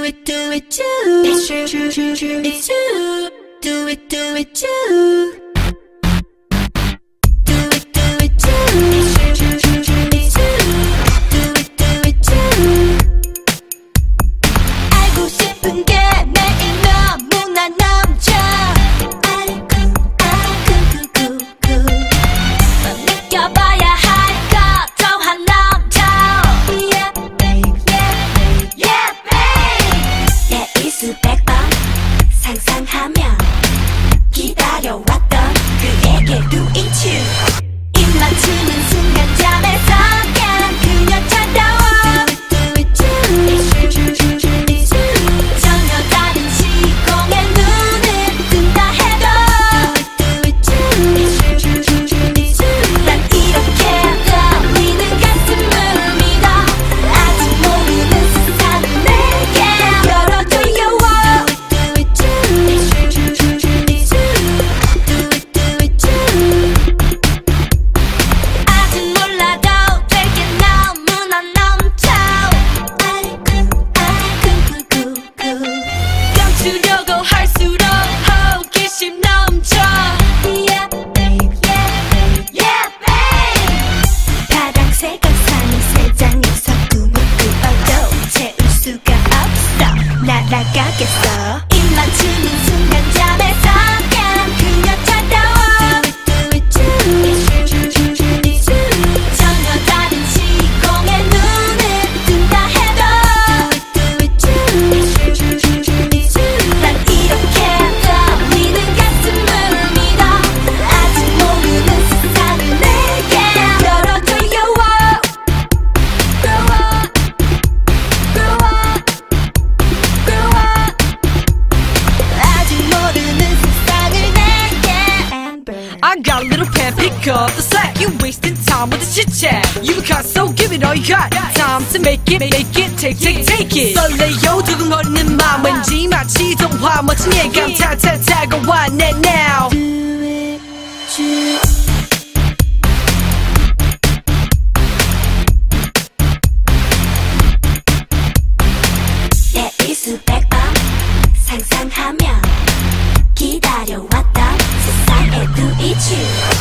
Do it, do it, do. It's true, true, true, true. It's you. Do it, do it, do. Do it, do it, do. It's true, true, true, true. It's you. Do it, do it, do. 알고 싶은 게 매일 너무나 넘쳐. 느껴봐야 할 것 더한 넘쳐. Yeah, babe, yeah, babe, yeah, babe. 내 수백 번 상상하며 기다려왔던 그에게 do it you. 입맞추는 순간 잠에서 깬 그녀처럼. Do it, do it, do. It's true, true, true, true. It's you. 전혀 다른 시공에 눈을 뜬다 해도. Do it, do it, do. It's true, true, true, true. It's you. 난 이렇게 떨리는 가슴을 믿어. 아직 모르는 세상을 내게 열어줘요. Do it, do it, do. It's true, true, true, true. It's you. Do it, do it, do. 아직 몰라도 되게 너무나 넘쳐. 감추려고 할수록 호기심 넘쳐. Yeah, babe, yeah, babe, yeah, babe. 파랑새가 사는 새장에서 꿈을 꾸어도 채울 수가 없어. 날아가겠어. 입맞추는 순간 잠에서 깬 그녀처럼. Do it, do it, do. It's true, true, true, it's you. 전혀 다른 시공에 눈을 뜬다 해도. Do it, do it, do. It's true, true, true, it's you. 난 이렇게 떨리는 가슴을 믿어. 아직 모르는 세상을 내게 열어줘요. Grow up, grow up, grow up. 아직 모르는 세상을 내게 Amber. I got a little pen, pick up the slack. You wasting time with the chit chat. You got so give it all you got. Time to make it, take it. 설레요 두근거리는 맘 왠지 마치 동화 멋진 예감 다가와 내 now. Do it, do. 내 수백 번 상상하며 기다려왔던 세상에 do it you.